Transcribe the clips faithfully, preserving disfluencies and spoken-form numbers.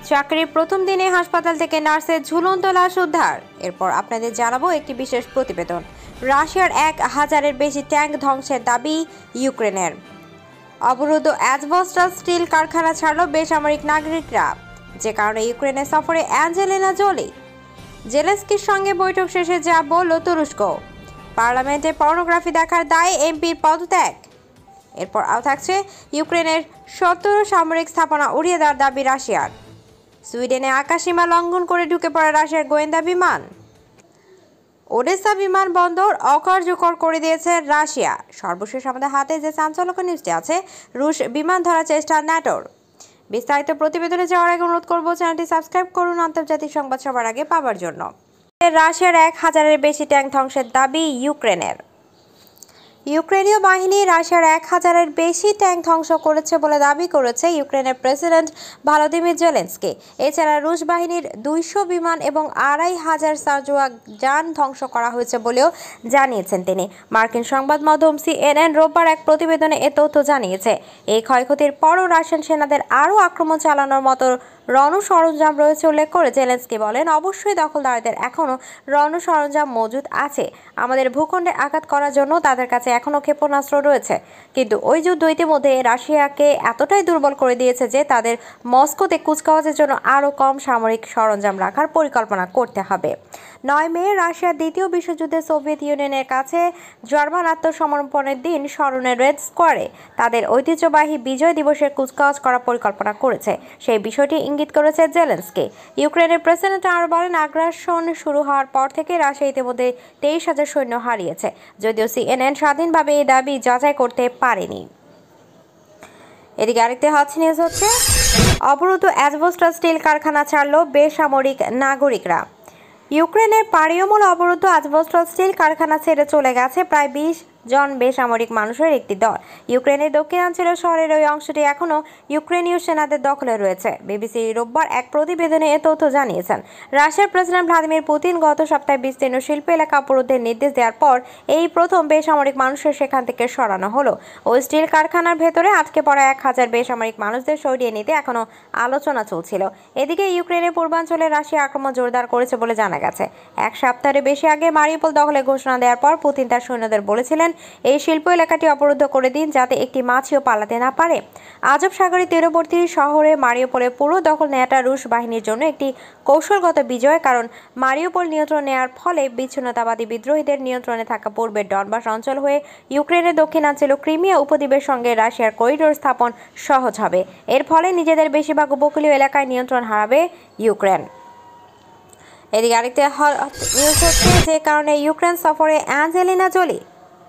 চাকরির প্রথম দিনে হাসপাতাল থেকে নার্সের ঝুলন্ত লাশ উদ্ধার। এরপর আপনাদের জানাবো একটি বিশেষ প্রতিবেদন। রাশিয়ার এক হাজারের বেশি ট্যাঙ্ক ধ্বংসের দাবি ইউক্রেনের। অবরুদ্ধ অ্যাজবেস্টস স্টিল কারখানা ছাড়ল বেসামরিক নাগরিকরা, যে কারণে ইউক্রেনের সফরে অ্যাঞ্জেলিনা জোলি। জেলেনস্কির সঙ্গে বৈঠক শেষে যা বলল তুরস্ক। পার্লামেন্টে পর্নোগ্রাফি দেখার দায়ে এমপির পদত্যাগ। এরপর আরও থাকছে ইউক্রেনের সত্তর সামরিক স্থাপনা উড়িয়ে দেওয়ার দাবি রাশিয়ার। সুইডেনে আকাশসীমা লঙ্ঘন করে ঢুকে পড়ে রাশিয়ার গোয়েন্দা বিমান। ওডেসা বিমানবন্দর অকার্যকর করে দিয়েছে রাশিয়া। সর্বশেষ আমাদের হাতে যে চাঞ্চল্যকর নিউজটি আছে, রুশ বিমান ধরার চেষ্টা ন্যাটোর। বিস্তারিত প্রতিবেদনে যাওয়ার আগে অনুরোধ করব চ্যানেলটি সাবস্ক্রাইব করুন আন্তর্জাতিক সংবাদ সবার আগে পাওয়ার জন্য। রাশিয়ার এক হাজারের বেশি ট্যাঙ্ক ধ্বংসের দাবি ইউক্রেনের। ইউক্রেনীয় বাহিনী রাশিয়ার এক হাজারের বেশি ট্যাঙ্ক ধ্বংস করেছে বলে দাবি করেছে ইউক্রেনের প্রেসিডেন্ট ভলোদিমির জেলেনস্কি। এছাড়া রুশ বাহিনীর দুইশো বিমান এবং আড়াই হাজার সাজোয়া যান ধ্বংস করা হয়েছে বলেও জানিয়েছেন তিনি। মার্কিন সংবাদ মাধ্যম সিএনএন রোববার এক প্রতিবেদনে এ তথ্য জানিয়েছে। এই ক্ষয়ক্ষতির পরও রাশিয়ান সেনাদের আরও আক্রমণ চালানোর মতো রণ সরঞ্জাম রয়েছে উল্লেখ করে জেলেনস্কি বলেন, অবশ্যই দখলদারদের এখনও রণ সরঞ্জাম মজুদ আছে। আমাদের ভূখণ্ডে আঘাত করার জন্য তাদের কাছে এখনও ক্ষেপণাস্ত্র রয়েছে, কিন্তু ওই যুদ্ধ ইতিমধ্যে রাশিয়াকে এতটাই দুর্বল করে দিয়েছে যে তাদের মস্কোতে কুচকাওয়াজের জন্য আরও কম সামরিক সরঞ্জাম রাখার পরিকল্পনা করতে হবে। নয় মে রাশিয়ার দ্বিতীয় বিশ্বযুদ্ধে সোভিয়েত ইউনিয়নের কাছে জার্মান আত্মসমর্পণের দিন স্মরণে রেড স্কোয়ারে তাদের ঐতিহ্যবাহী বিজয় দিবসের কুচকাওয়াজ করার পরিকল্পনা করেছে। সেই বিষয়টি ইঙ্গিত করেছে জেলেনস্কি। ইউক্রেনের প্রেসিডেন্ট আরও বলেন, আগ্রাসন শুরু হওয়ার পর থেকে রাশিয়া ইতিমধ্যে তেইশ হাজার সৈন্য হারিয়েছে, যদিও সিএনএন স্বাধীনভাবে এই দাবি যাচাই করতে পারেনি। এদিকে আরেকটি হট নিউজ হচ্ছে, অবরুদ্ধ অ্যাজবেস্টস স্টিল কারখানা ছাড়ল বেসামরিক নাগরিকরা। ইউক্রেনের পারিয়মল অবরুদ্ধ অ্যাজবেস্টস স্টিল কারখানা ছেড়ে চলে গেছে প্রায় বিশ জন বেসামরিক মানুষের একটি দল। ইউক্রেনের দক্ষিণাঞ্চলীয় শহরের ওই অংশটি এখনও ইউক্রেনীয় সেনাদের দখলে রয়েছে। বিবিসি রোববার এক প্রতিবেদনে এ তথ্য জানিয়েছেন। রাশিয়ার প্রেসিডেন্ট ভ্লাদিমির পুতিন গত সপ্তাহে বিস্তীর্ণ শিল্প এলাকা অবরোধের নির্দেশ দেওয়ার পর এই প্রথম বেসামরিক মানুষের সেখান থেকে সরানো হলো। ওই স্টিল কারখানার ভেতরে আটকে পড়া এক হাজার বেসামরিক মানুষদের সরিয়ে নিতে এখনও আলোচনা চলছিল। এদিকে ইউক্রেনের পূর্বাঞ্চলে রাশিয়া আক্রমণ জোরদার করেছে বলে জানা গেছে। এক সপ্তাহের বেশি আগে মারিউপোল দখলের ঘোষণা দেওয়ার পর পুতিন তার সৈন্যদের বলেছিলেন, এই শিল্প এলাকাটি অবরুদ্ধ করে দিন যাতে একটি মাছিও পালাতে না পারে। আজব সাগরের তীরবর্তী শহরে মারিউপোলের পুরো দখল নেওয়াটা রুশ বাহিনীর জন্য একটি কৌশলগত বিজয়, কারণ মারিউপোল নিয়ন্ত্রণ নেওয়ার ফলে বিচ্ছিন্নতাবাদী বিদ্রোহীদের নিয়ন্ত্রণে থাকা পূর্বের ডনবাস অঞ্চল হয়ে ইউক্রেনের দক্ষিণাঞ্চল ক্রিমিয়া উপদ্বীপের সঙ্গে রাশিয়ার করিডোর স্থাপন সহজ হবে। এর ফলে নিজেদের বেশিরভাগ উপকূলীয় এলাকায় নিয়ন্ত্রণ হারাবে ইউক্রেন। এদিকে আরেকটি নিউজ হচ্ছে, যে কারণে ইউক্রেন সফরে অ্যাঞ্জেলিনা জোলি।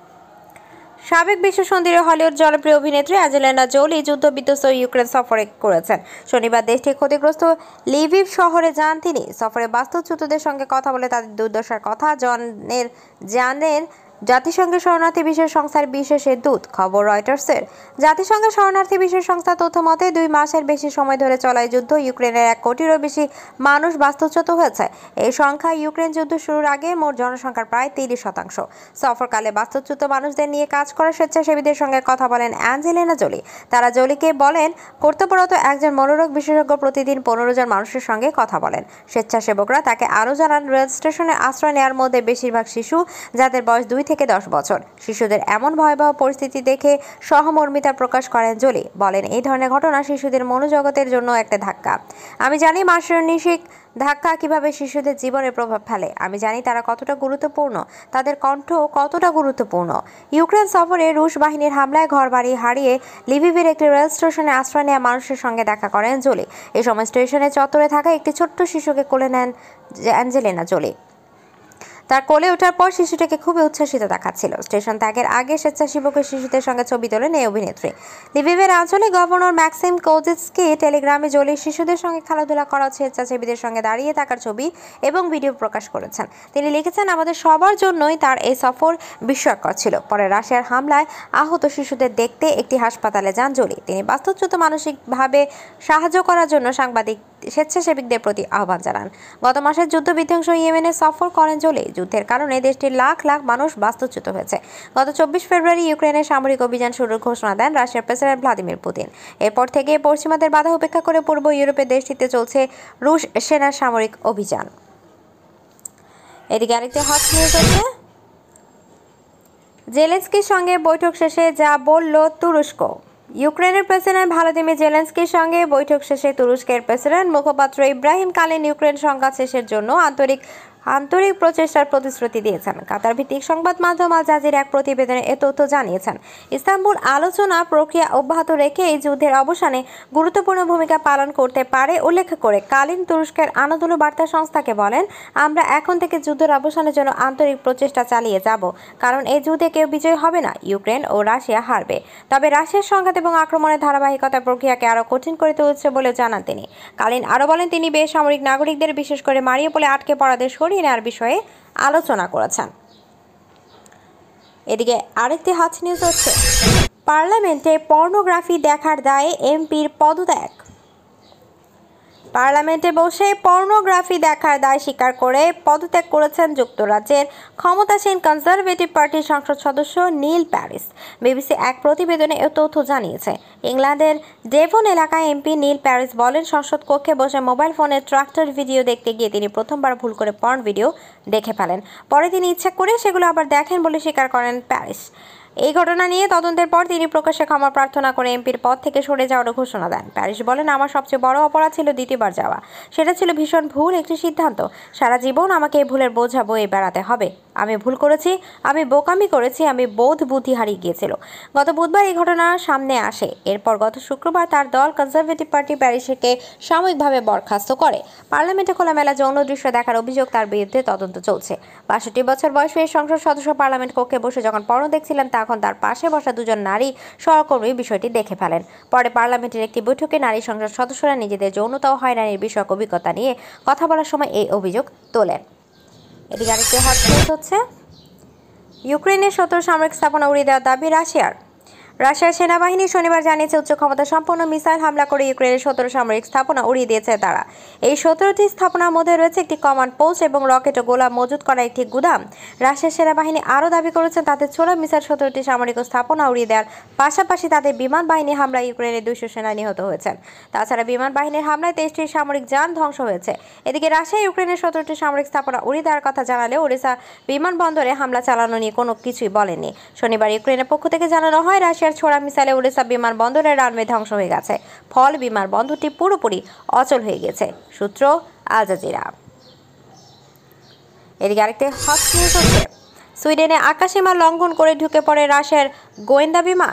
সাবেক বিশ্ব সুন্দরী হলিউড জনপ্রিয় অভিনেত্রী অ্যাঞ্জেলিনা জোলি যুদ্ধবিধ্বস্ত ইউক্রেন সফরে করেছেন। শনিবার দেশটির ক্ষতিগ্রস্ত লিভিভ শহরে যান তিনি। সফরে বাস্তুচ্যুতদের সঙ্গে কথা বলে তাদের দুর্দশার কথা জনের জানেন জাতিসংঘের শরণার্থী বিশেষ সংস্থার বিশেষের দূত। খবর রয়টার্সের। জাতিসংঘের শরণার্থী বিশেষ সংস্থা তথ্য মতে দুই মাসের বেশি সময় ধরে চলা এই যুদ্ধ ইউক্রেনের এক কোটিরও বেশি মানুষ বাস্তুচ্যুত হয়েছে। এই সংখ্যা ইউক্রেন যুদ্ধ শুরুর আগে মোট জনসংখ্যার প্রায় তিরিশ শতাংশ। সফরকালে বাস্তুচ্যুত মানুষদের নিয়ে কাজ করা স্বেচ্ছাসেবীদের সঙ্গে কথা বলেন অ্যাঞ্জেলিনা জোলি। তারা জোলিকে বলেন, কর্তব্যরত একজন মনোরোগ বিশেষজ্ঞ প্রতিদিন পনেরো জন মানুষের সঙ্গে কথা বলেন। স্বেচ্ছাসেবকরা তাকে আরও জানান, রেল স্টেশনে আশ্রয় নেওয়ার মধ্যে বেশিরভাগ শিশু, যাদের বয়স দুই থেকে দশ বছর। শিশুদের এমন ভয়াবহ পরিস্থিতি দেখে সহমর্মিতা প্রকাশ করেন জোলি। বলেন, এই ধরনের ঘটনা শিশুদের মনোজগতের জন্য একটা ধাক্কা। আমি জানি মানসিক ধাক্কা কিভাবে শিশুদের জীবনে প্রভাব ফেলে। আমি জানি তারা কতটা গুরুত্বপূর্ণ, তাদের কণ্ঠ কতটা গুরুত্বপূর্ণ। ইউক্রেন সফরে রুশ বাহিনীর হামলায় ঘরবাড়ি হারিয়ে লিভিভের একটি রেল স্টেশনে আশ্রয় নেওয়া মানুষের সঙ্গে দেখা করেন জোলি। এই সময় স্টেশনের চত্বরে থাকা একটি ছোট্ট শিশুকে কোলে নেন অ্যাঞ্জেলিনা জোলি। তার কোলে ওঠার পর শিশুটিকে খুবই উচ্ছ্বসিত দেখাচ্ছিল। স্টেশন ত্যাগের আগে স্বেচ্ছাসেবকের শিশুদের সঙ্গে ছবি তোলেন এই অভিনেত্রী। লিভিভের আঞ্চলিক গভর্নর ম্যাক্সিম কোজিৎস্কি টেলিগ্রামে জোলির শিশুদের সঙ্গে খেলাধুলা করা স্বেচ্ছাসেবীদের সঙ্গে দাঁড়িয়ে থাকার ছবি এবং ভিডিও প্রকাশ করেছেন। তিনি লিখেছেন, আমাদের সবার জন্যই তার এই সফর বিস্ময়কর ছিল। পরে রাশিয়ার হামলায় আহত শিশুদের দেখতে একটি হাসপাতালে যান জোলি। তিনি বাস্তুচ্যুত মানসিকভাবে সাহায্য করার জন্য সাংবাদিক স্বেচ্ছাসেবকদের প্রতি আহ্বান জানান। গত মাসের যুদ্ধ বিধ্বংস ইয়েমেনে সফর করেন জোলি। যুদ্ধের কারণে দেশটির লাখ লাখ মানুষ বাস্তুচ্যুত হয়েছে। গত চব্বিশ ফেব্রুয়ারি ইউক্রেনের সামরিক অভিযান শুরুর ঘোষণা দেন রাশিয়ার প্রেসিডেন্ট ভ্লাদিমির পুতিন। এরপর থেকে পশ্চিমাদের বাধা উপেক্ষা করে পূর্ব ইউরোপের দেশটিতে চলছে রুশ সেনার সামরিক অভিযান। এদিকে আরেকটি হট নিউজ হচ্ছে, জেলেনস্কির সঙ্গে বৈঠক শেষে যা বলল তুরস্ক। ইউক্রেনের প্রেসিডেন্ট ভলোদিমির জেলেনস্কির সঙ্গে বৈঠক শেষে তুরস্কের প্রেসিডেন্ট মুখপাত্র ইব্রাহিম কালিন ইউক্রেন সংঘাত শেষের জন্য আন্তরিক আন্তরিক প্রচেষ্টার প্রতিশ্রুতি দিয়েছেন। কাতার ভিত্তিক সংবাদ মাধ্যম আল জাজিরা এক প্রতিবেদনে এ তথ্য জানিয়েছেন। ইস্তাম্বুল আলোচনা প্রক্রিয়া অব্যাহত রেখে এই যুদ্ধের অবসানে গুরুত্বপূর্ণ ভূমিকা পালন করতে পারে উল্লেখ করে কালিন তুরস্কের আনাদোলু বার্তা সংস্থাকে বলেন, আমরা এখন থেকে যুদ্ধের অবসানের জন্য আন্তরিক প্রচেষ্টা চালিয়ে যাব, কারণ এই যুদ্ধে কেউ বিজয়ী হবে না। ইউক্রেন ও রাশিয়া হারবে। তবে রাশিয়ার সংঘাত এবং আক্রমণের ধারাবাহিকতা প্রক্রিয়াকে আরও কঠিন করে তুলছে বলে জানান তিনি। কালিন আরও বলেন, তিনি বেসামরিক নাগরিকদের বিশেষ করে মারিউপোলে আটকে পড়াদের সরিয়ে নেওয়ার বিষয়ে আলোচনা করেছেন। এদিকে আরেকটি হট নিউজ হচ্ছে, পার্লামেন্টে পর্নোগ্রাফি দেখার দায়ে এমপির পদত্যাগ। পার্লামেন্টে বসে পর্নোগ্রাফি দেখার দায় স্বীকার করে পদত্যাগ করেছেন যুক্তরাজ্যের ক্ষমতাসীন কনজারভেটিভ পার্টির সংসদ সদস্য নীল প্যারিস। বিবিসি এক প্রতিবেদনে এ তথ্য জানিয়েছে। ইংল্যান্ডের ডেভন এলাকায় এমপি নীল প্যারিস বলেন, সংসদ কক্ষে বসে মোবাইল ফোনে ট্রাক্টর ভিডিও দেখতে গিয়ে তিনি প্রথমবার ভুল করে পর্ন ভিডিও দেখে ফেলেন। পরে তিনি ইচ্ছা করে সেগুলো আবার দেখেন বলে স্বীকার করেন প্যারিস। এই ঘটনা নিয়ে তদন্তের পর তিনি প্রকাশ্যে ক্ষমা প্রার্থনা করে এমপির পদ থেকে সরে যাওয়ার ঘোষণা দেন। প্যারিস বলেন, আমার সবচেয়ে বড় অপরাধ ছিল দ্বিতীয়বার যাওয়া। সেটা ছিল ভীষণ ভুল একটি সিদ্ধান্ত। সারা জীবন আমাকে এই ভুলের বোঝা বয়ে বেড়াতে হবে। আমি ভুল করেছি, আমি বোকামি করেছি, আমি বোধ বুদ্ধি হারিয়ে গিয়েছিল। গত বুধবার এই ঘটনা সামনে আসে। এরপর গত শুক্রবার তার দল কনজারভেটিভ পার্টি প্যারিসকে সাময়িকভাবে বরখাস্ত করে। পার্লামেন্টে খোলামেলা যৌন দৃশ্য দেখার অভিযোগ তার বিরুদ্ধে তদন্ত চলছে। বাষট্টি বছর বয়সী এই সংসদ সদস্য পার্লামেন্ট কক্ষে বসে যখন পর্নো দেখছিলেন, তখন তার পাশে বসা দুজন নারী সহকর্মী বিষয়টি দেখে ফেলেন। পরে পার্লামেন্টের একটি বৈঠকে নারী সংসদ সদস্যরা নিজেদের যৌনতা ও হয়রানির বিষয়ক অভিজ্ঞতা নিয়ে কথা বলার সময় এই অভিযোগ তোলেন। এদিকে আরেকটি হট নিউজ হচ্ছে, ইউক্রেনের সত্তর সামরিক স্থাপনা উড়িয়ে দেওয়ার দাবি রাশিয়ার। রাশিয়ার সেনাবাহিনী শনিবার জানিয়েছে, উচ্চ ক্ষমতা সম্পন্ন মিসাইল হামলা করে ইউক্রেনের সতেরো সামরিক স্থাপনা উড়িয়ে দিয়েছে তারা। এই সতেরোটি স্থাপনার মধ্যে রয়েছে একটি কমান্ড পোস্ট এবং রকেট ও গোলা মজুত করা একটি গুদাম। রাশিয়ার সেনাবাহিনী আরও দাবি করেছেন, তাদের ছোড়া মিসাইল সতেরোটি সামরিক স্থাপনা উড়িয়ে দেওয়ার পাশাপাশি তাদের বিমান বাহিনী হামলায় ইউক্রেনের দুইশো সেনা নিহত হয়েছেন। তাছাড়া বিমান বাহিনীর হামলায় তেইশটি সামরিক যান ধ্বংস হয়েছে। এদিকে রাশিয়া ইউক্রেনের সতেরোটি সামরিক স্থাপনা উড়িয়ে দেওয়ার কথা জানালেও ওডেসা বিমানবন্দরে হামলা চালানো নিয়ে কোনো কিছুই বলেনি। শনিবার ইউক্রেনের পক্ষ থেকে জানানো হয়, রাশিয়ার ছোড়া মিসাইলে ওডেসা বিমানবন্দরের রানওয়ে ধ্বংস হয়ে গেছে। ফল বিমানবন্দরটি পুরোপুরি অচল হয়ে গেছে। সূত্র আল জাজিরা। এদিকে আরেকটি হট নিউজ হচ্ছে, সুইডেনে আকাশসীমা লঙ্ঘন করে ঢুকে পড়ে রাশিয়ার গোয়েন্দা বিমান।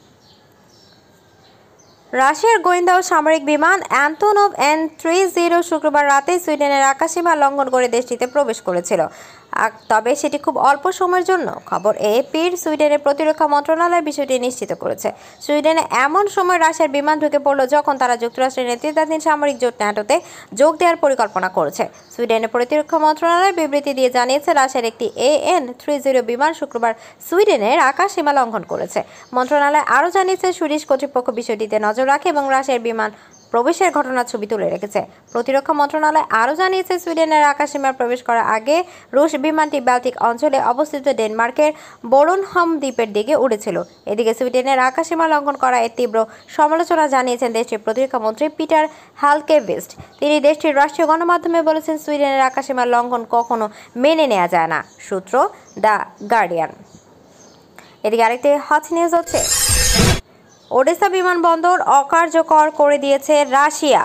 রাশিয়ার গোয়েন্দা ও সামরিক বিমান অ্যান্টোনভ এন থ্রিশি শুক্রবার রাতে সুইডেনের আকাশসীমা লঙ্ঘন করে দেশটিতে প্রবেশ করেছিল, তবে সেটি খুব অল্প সময়ের জন্য। খবর এএপির সুইডেনের প্রতিরক্ষা মন্ত্রণালয় বিষয়টি নিশ্চিত করেছে। সুইডেনে এমন সময় রাশিয়ার বিমান ঢুকে পড়ল যখন তারা যুক্তরাষ্ট্রের নেতৃত্বাধীন সামরিক জোট ন্যাটোতে যোগ দেওয়ার পরিকল্পনা করেছে। সুইডেনের প্রতিরক্ষা মন্ত্রণালয় বিবৃতি দিয়ে জানিয়েছে, রাশিয়ার একটি এএন থ্রিশি বিমান শুক্রবার সুইডেনের আকাশসীমা লঙ্ঘন করেছে। মন্ত্রণালয় আরও জানিয়েছে, সুইডিশ কর্তৃপক্ষ বিষয়টিতে নজর রাখে এবং রাশিয়ার বিমান প্রবেশের ঘটনার ছবি তুলে রেখেছে। প্রতিরক্ষা মন্ত্রণালয় আরও জানিয়েছে, সুইডেনের আকাশসীমায় প্রবেশ করার আগে রুশ বিমানটি বাল্টিক অঞ্চলে অবস্থিত ডেনমার্কের বোরনহম দ্বীপের দিকে উড়েছিল। এদিকে সুইডেনের আকাশসীমা লঙ্ঘন করা এর তীব্র সমালোচনা জানিয়েছেন দেশটির প্রতিরক্ষা মন্ত্রী পিটার হ্যালকেভিস্ট। তিনি দেশটির রাষ্ট্রীয় গণমাধ্যমে বলেছেন, সুইডেনের আকাশসীমা লঙ্ঘন কখনো মেনে নেওয়া যায় না। সূত্র দ্য গার্ডিয়ান। এদিকে আরেকটি হট নিউজ হচ্ছে, ওডেসা বিমানবন্দর অকার্যকর করে দিয়েছে রাশিয়া।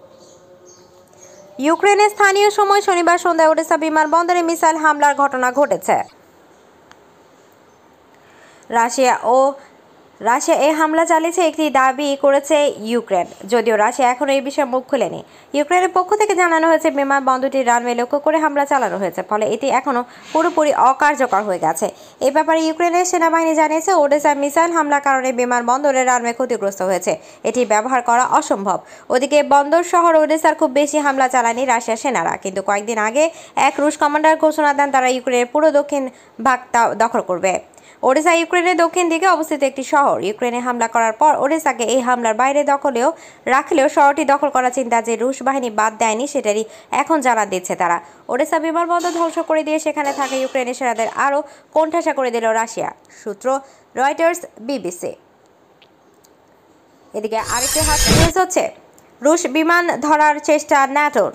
ইউক্রেনের স্থানীয় সময় শনিবার সন্ধ্যায় ওডেসা বিমানবন্দরে মিসাইল হামলার ঘটনা ঘটেছে। রাশিয়া ও রাশিয়া এই হামলা চালিয়েছে একটি দাবি করেছে ইউক্রেন, যদিও রাশিয়া এখনও এই বিষয়ে মুখ খুলেনি। ইউক্রেনের পক্ষ থেকে জানানো হয়েছে, বিমানবন্দরটির রানওয়ে লক্ষ্য করে হামলা চালানো হয়েছে, ফলে এটি এখনও পুরোপুরি অকার্যকর হয়ে গেছে। এ ব্যাপারে ইউক্রেনের সেনাবাহিনী জানিয়েছে, ওডেসা মিসাইল হামলার কারণে বিমানবন্দরের রানওয়ে ক্ষতিগ্রস্ত হয়েছে, এটি ব্যবহার করা অসম্ভব। ওদিকে বন্দর শহর ওডেসার খুব বেশি হামলা চালায়নি রাশিয়ার সেনারা, কিন্তু কয়েকদিন আগে এক রুশ কমান্ডার ঘোষণা দেন তারা ইউক্রেনের পুরো দক্ষিণ ভাগ দখল করবে। ওডেসা ইউক্রেনের দক্ষিণ দিকে অবস্থিত একটি শহর। ইউক্রেনে হামলা করার পর ওডেসাকে এই হামলার বাইরে দখলেও রাখলেও শহরটি দখল করার চিন্তা যে রুশ বাহিনী বাদ দেয়নি সেটারই এখন জানান দিচ্ছে তারা। ওডেসা বিমানবন্দর ধ্বংস করে দিয়ে সেখানে থাকা ইউক্রেনের সেনাদের আরও কোণঠাসা করে দিল রাশিয়া। সূত্র রয়টার্স, বিবিসি। এদিকে আরেকটি হট নিউজ হচ্ছে রুশ বিমান ধরার চেষ্টা ন্যাটোর।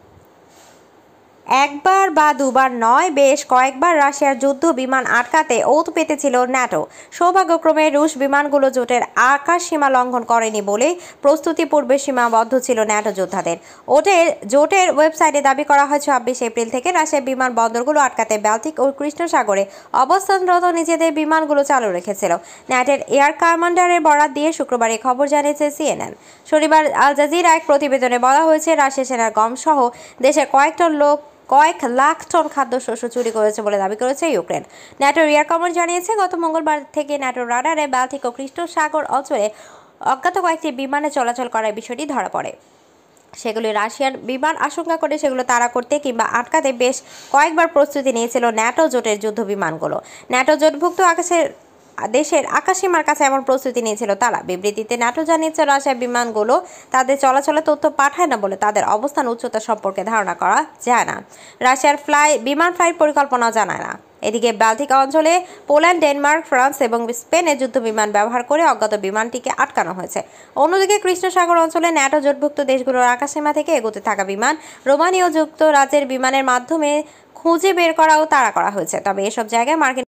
একবার বা দুবার নয়, বেশ কয়েকবার রাশিয়ার যুদ্ধ বিমান আটকাতে ওত পেতেছিল ন্যাটো। সৌভাগ্যক্রমে রুশ বিমানগুলো জোটের আকাশ সীমা লঙ্ঘন করেনি বলে প্রস্তুতি পূর্বে সীমাবদ্ধ ছিল ন্যাটো যোদ্ধাদের। ওটের জোটের ওয়েবসাইটে দাবি করা হয় ছাব্বিশে এপ্রিল থেকে রাশিয়ার বিমান বন্দরগুলো আটকাতে বাল্টিক ও কৃষ্ণ সাগরে অবস্থানরত নিজেদের বিমানগুলো চালু রেখেছিল। ন্যাটোর এয়ার কমান্ডারের বরাত দিয়ে শুক্রবার এই খবর জানিয়েছে সিএনএন। শনিবার আল জাজিরা এক প্রতিবেদনে বলা হয়েছে রাশিয়া সেনার গম সহ দেশের কয়েকটা লোক কয়েক লাখ টন খাদ্যশস্য চুরি করেছে বলে দাবি করেছে ইউক্রেন। ন্যাটোর এয়ার কমান্ড জানিয়েছে গত মঙ্গলবার থেকে ন্যাটোর রাডারে বাল্টিক ও কৃষ্ণ সাগর অঞ্চলে অজ্ঞাত কয়েকটি বিমানে চলাচল করার বিষয়টি ধরা পড়ে। সেগুলি রাশিয়ার বিমান আশঙ্কা করে সেগুলো তাড়া করতে কিংবা আটকাতে বেশ কয়েকবার প্রস্তুতি নিয়েছিল ন্যাটো জোটের যুদ্ধ বিমানগুলো। ন্যাটো জোটভুক্ত আকাশের দেশের আকাশসীমার কাছে এমন প্রস্তুতি নিয়েছিল তারা। বিবৃতিতে ন্যাটো জানিয়েছে রাশিয়ার বিমানগুলো তাদের চলাচলের তথ্য পাঠায় না বলে তাদের অবস্থান উচ্চতা সম্পর্কে ধারণা করা যায় না। রাশিয়ার ফ্লাই বিমান ফ্লাইট পরিকল্পনাও জানায় না। এদিকে বাল্টিক অঞ্চলে পোল্যান্ড, ডেনমার্ক, ফ্রান্স এবং স্পেনে যুদ্ধ বিমান ব্যবহার করে অজ্ঞাত বিমানটিকে আটকানো হয়েছে। অন্যদিকে কৃষ্ণ সাগর অঞ্চলে ন্যাটো জোটভুক্ত দেশগুলোর আকাশসীমা থেকে এগোতে থাকা বিমান রোমানীয় যুক্তরাজ্যের বিমানের মাধ্যমে খুঁজে বের করা ও তাড়া করা হয়েছে। তবে এসব জায়গায় মার্কিন